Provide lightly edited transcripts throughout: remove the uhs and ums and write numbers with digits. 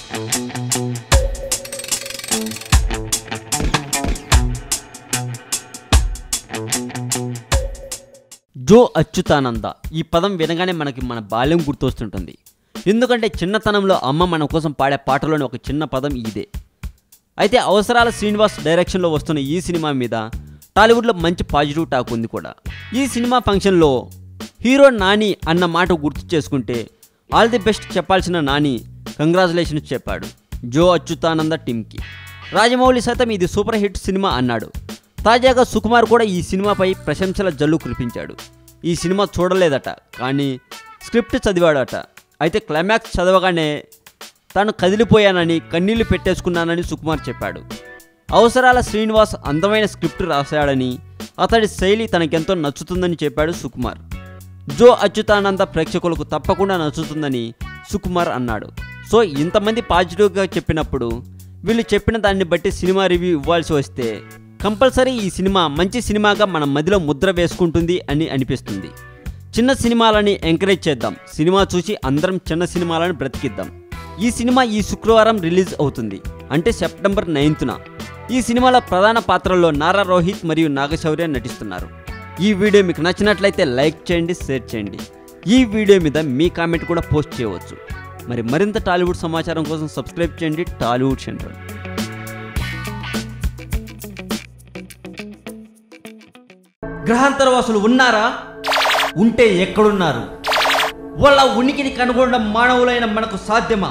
జో అచ్యుతానంద ఈ పదం వినగానే మనకి మన బాల్యం గుర్తొస్తుంటుంది. ఎందుకంటే చిన్నతనంలో అమ్మ మన కోసం పాడే పాటలోని ఒక చిన్న పదం ఇదే. అయితే అవసరాల శ్రీనివాస్ డైరెక్షన్లో వస్తున్న ఈ సినిమా మీద టాలీవుడ్లో మంచి పాజిటివ్ టాక్ ఉంది కూడా. ఈ సినిమా ఫంక్షన్లో హీరో నాని అన్న మాట గుర్తు చేసుకుంటే ఆల్ ది బెస్ట్ చెప్పాల్సిన నాని కంగ్రాచులేషన్స్ చెప్పాడు జో అచ్యుతానంద టీమ్కి. రాజమౌళి సైతం ఇది సూపర్ హిట్ సినిమా అన్నాడు. తాజాగా సుకుమార్ కూడా ఈ సినిమాపై ప్రశంసల జల్లు కురిపించాడు. ఈ సినిమా చూడలేదట, కానీ స్క్రిప్ట్ చదివాడట. అయితే క్లైమాక్స్ చదవగానే తాను కదిలిపోయానని, కన్నీళ్లు పెట్టేసుకున్నానని సుకుమార్ చెప్పాడు. అవసరాల శ్రీనివాస్ అందమైన స్క్రిప్ట్ రాశాడని, అతడి శైలి తనకెంతో నచ్చుతుందని చెప్పాడు సుకుమార్. జో అచ్యుతానంద ప్రేక్షకులకు తప్పకుండా నచ్చుతుందని సుకుమార్ అన్నాడు. సో ఇంతమంది పాజిటివ్గా చెప్పినప్పుడు వీళ్ళు చెప్పిన దాన్ని బట్టి సినిమా రివ్యూ ఇవ్వాల్సి వస్తే కంపల్సరీ ఈ సినిమా మంచి సినిమాగా మన మదిలో ముద్ర వేసుకుంటుంది అని అనిపిస్తుంది. చిన్న సినిమాలని ఎంకరేజ్ చేద్దాం. సినిమా చూసి అందరం చిన్న సినిమాలను బ్రతికిద్దాం. ఈ సినిమా ఈ శుక్రవారం రిలీజ్ అవుతుంది, అంటే సెప్టెంబర్ 9న. ఈ సినిమాలో ప్రధాన పాత్రల్లో నారా రోహిత్ మరియు నాగశౌర్య నటిస్తున్నారు. ఈ వీడియో మీకు నచ్చినట్లయితే లైక్ చేయండి, షేర్ చేయండి. ఈ వీడియో మీద మీ కామెంట్ కూడా పోస్ట్ చేయవచ్చు. మరింత టాలీవుడ్ సమాచారం కోసం సబ్స్క్రైబ్ చేయండి టాలీవుడ్ సెంట్రల్. గ్రహాంతరవాసులు ఉన్నారా? ఉంటే ఎక్కడున్నారు? వాళ్ళ ఉనికిని కనుగొనడం మానవులైన మనకు సాధ్యమా?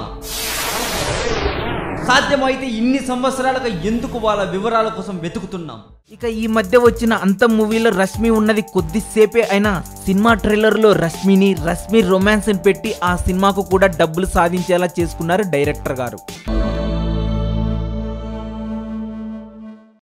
సాధ్యమైతే ఇన్ని సంవత్సరాలుగా ఎందుకు వాళ్ళ వివరాల కోసం వెతుకుతున్నాం? ఇక ఈ మధ్య వచ్చిన అంత మూవీలో రష్మి ఉన్నది కొద్దిసేపే అయినా సినిమా ట్రైలర్లో రష్మి రొమాన్స్ అని పెట్టి ఆ సినిమాకు కూడా డబ్బులు సాధించేలా చేసుకున్నారు డైరెక్టర్ గారు.